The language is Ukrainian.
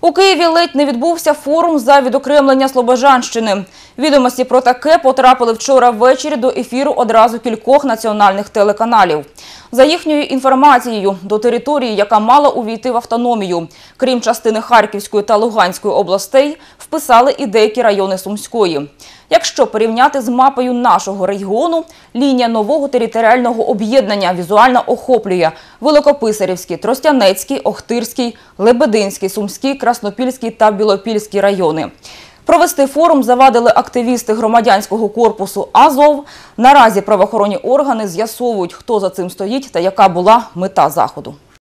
У Києві ледь не відбувся форум за відокремлення Слобожанщини. Відомості про таке потрапили вчора ввечері до ефіру одразу кількох національних телеканалів. За їхньою інформацією, до території, яка мала увійти в автономію, крім частини Харківської та Луганської областей, вписали і деякі райони Сумської. Якщо порівняти з мапою нашого регіону, лінія нового територіального об'єднання візуально охоплює Великописарівський, Тростянецький, Охтирський, Лебединський, Сумський, Краснопільський та Білопільський райони. Провести форум завадили активісти громадянського корпусу «Азов». Наразі правоохоронні органи з'ясовують, хто за цим стоїть та яка була мета заходу.